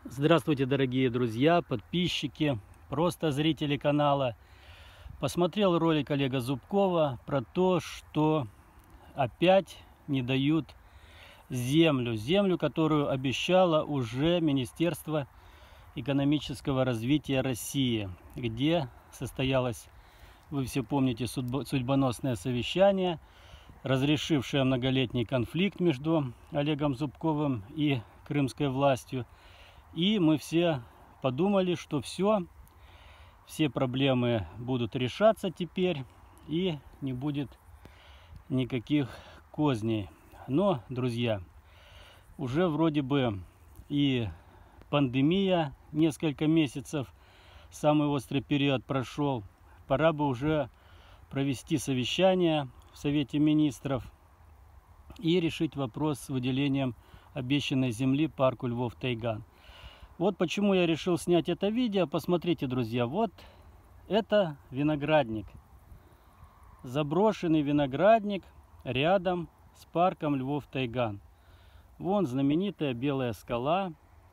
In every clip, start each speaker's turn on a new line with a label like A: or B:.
A: Здравствуйте, дорогие друзья, подписчики, просто зрители канала. Посмотрел ролик Олега Зубкова про то, что опять не дают землю, которую обещало уже Министерство экономического развития России, где состоялось, вы все помните, судьбоносное совещание, разрешившее многолетний конфликт между Олегом Зубковым и крымской властью. И мы все подумали, что все проблемы будут решаться теперь и не будет никаких козней. Но, друзья, уже вроде бы и пандемия несколько месяцев, самый острый период прошел. Пора бы уже провести совещание в Совете Министров и решить вопрос с выделением обещанной земли парку Львов-Тайган. Вот почему я решил снять это видео. Посмотрите, друзья, вот это виноградник. Заброшенный виноградник рядом с парком Львов-Тайган. Вон знаменитая Белая скала,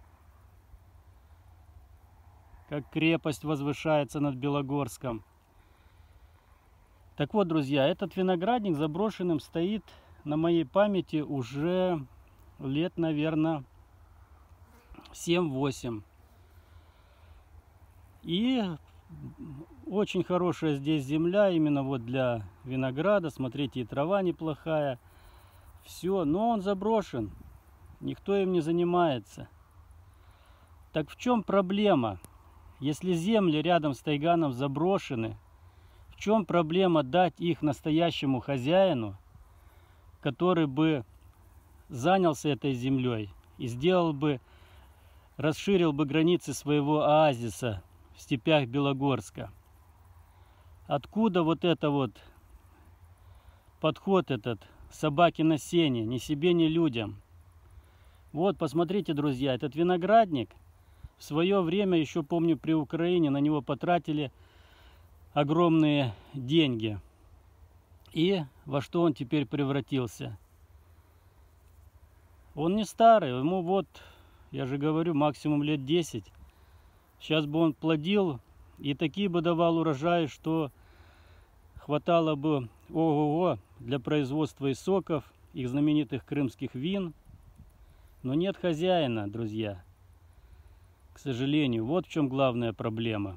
A: как крепость возвышается над Белогорском. Так вот, друзья, этот виноградник заброшенным стоит на моей памяти уже лет, наверное, 7-8. И очень хорошая здесь земля, именно вот для винограда. Смотрите, и трава неплохая. Все, но он заброшен. Никто им не занимается. Так в чем проблема? Если земли рядом с Тайганом заброшены, в чем проблема дать их настоящему хозяину, который бы занялся этой землей и сделал бы, расширил бы границы своего оазиса в степях Белогорска? Откуда вот это вот подход этот собаки на сене, ни себе, ни людям? Вот, посмотрите, друзья, этот виноградник в свое время, еще помню, при Украине на него потратили огромные деньги. И во что он теперь превратился? Он не старый, ему вот, я же говорю, максимум лет 10. Сейчас бы он плодил и такие бы давал урожаи, что хватало бы ого-го для производства и соков, их знаменитых крымских вин. Но нет хозяина, друзья. К сожалению, вот в чем главная проблема.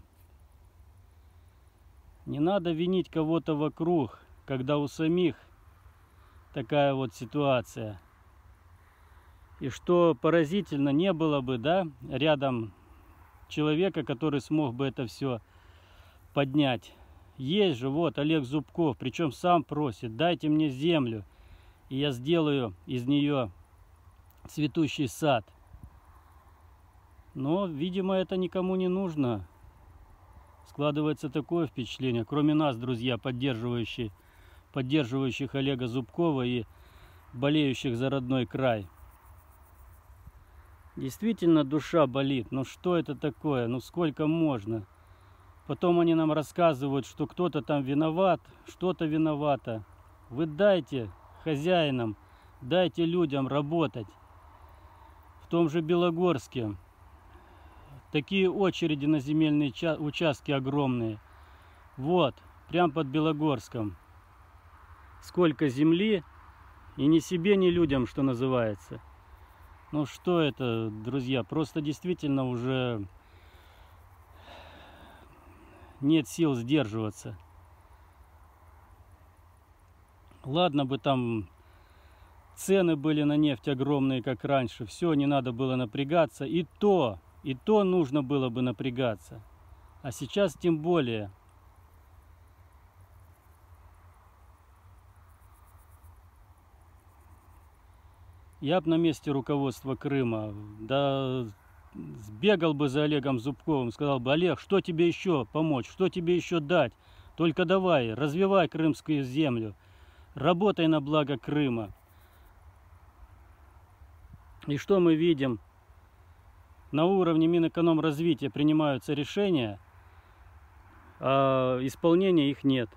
A: Не надо винить кого-то вокруг, когда у самих такая вот ситуация. И что поразительно, не было бы, да, рядом человека, который смог бы это все поднять. Есть же вот Олег Зубков, причем сам просит: дайте мне землю, и я сделаю из нее цветущий сад. Но, видимо, это никому не нужно. Складывается такое впечатление, кроме нас, друзья, поддерживающих Олега Зубкова и болеющих за родной край. Действительно, душа болит. Ну что это такое? Ну сколько можно? Потом они нам рассказывают, что кто-то там виноват, что-то виновато. Вы дайте хозяинам, дайте людям работать. В том же Белогорске такие очереди на земельные участки огромные. Вот, прям под Белогорском. Сколько земли, и ни себе, ни людям, что называется. Ну что это, друзья, просто действительно уже нет сил сдерживаться. Ладно бы там цены были на нефть огромные, как раньше, все, не надо было напрягаться, и то нужно было бы напрягаться. А сейчас тем более. Я бы на месте руководства Крыма, да, сбегал бы за Олегом Зубковым, сказал бы: Олег, что тебе еще помочь, что тебе еще дать? Только давай, развивай крымскую землю, работай на благо Крыма. И что мы видим? На уровне Минэкономразвития принимаются решения, а исполнения их нет.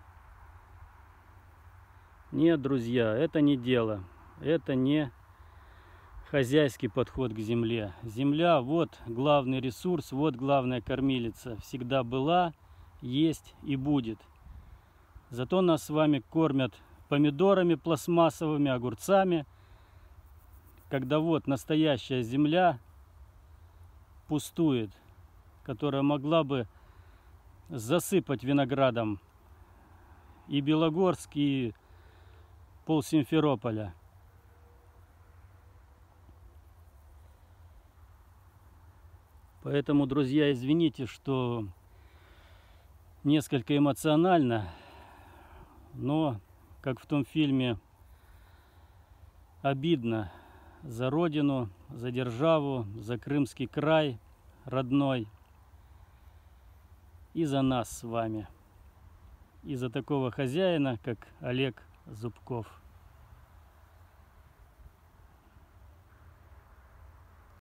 A: Нет, друзья, это не дело, это не хозяйский подход к земле. Земля вот главный ресурс, вот главная кормилица. Всегда была, есть и будет. Зато нас с вами кормят помидорами пластмассовыми, огурцами, когда вот настоящая земля пустует, которая могла бы засыпать виноградом и Белогорск, и пол Симферополя. Поэтому, друзья, извините, что несколько эмоционально, но, как в том фильме, обидно за родину, за державу, за Крымский край родной и за нас с вами, и за такого хозяина, как Олег Зубков.